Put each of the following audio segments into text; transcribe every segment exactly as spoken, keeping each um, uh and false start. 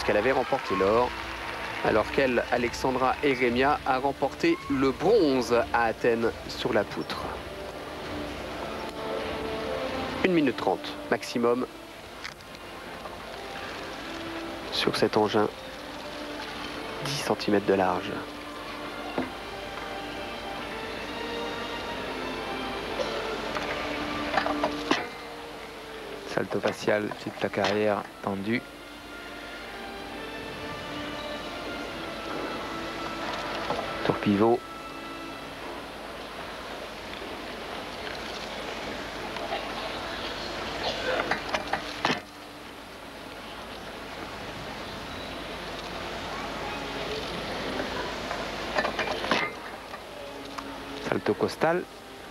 puisqu'elle avait remporté l'or, alors qu'elle, Alexandra Eremia, a remporté le bronze à Athènes sur la poutre. une minute trente maximum sur cet engin, dix centimètres de large. Salto facial, petite plaque arrière tendue. Tour pivot. Salto costal.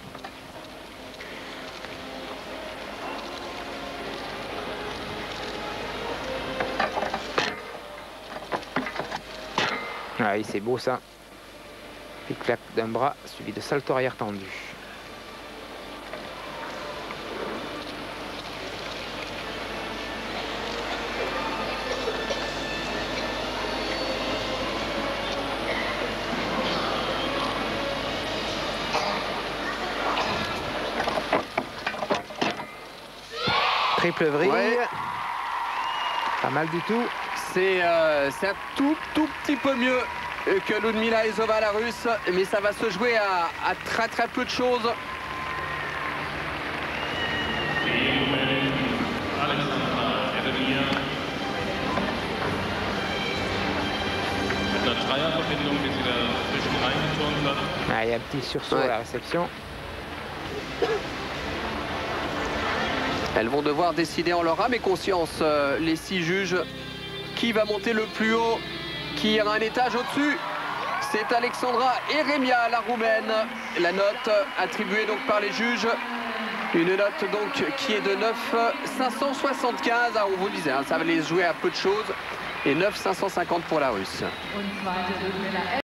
Ah oui, c'est beau ça. Puis claque d'un bras suivi de salto arrière tendu. Triple vrille. Ouais. Pas mal du tout. C'est euh, un tout, tout petit peu mieux que Ludmila Ezova, la russe, mais ça va se jouer à, à très très peu de choses. Ah, il y a un petit sursaut Ouais. à la réception. Elles vont devoir décider en leur âme et conscience, euh, les six juges, qui va monter le plus haut, qui ira un étage au-dessus. C'est Alexandra Eremia, la roumaine. La note attribuée donc par les juges, une note donc qui est de neuf cinq cent soixante-quinze. Ah, on vous le disait, hein, ça va les jouer à peu de choses. Et neuf cinq cent cinquante pour la russe.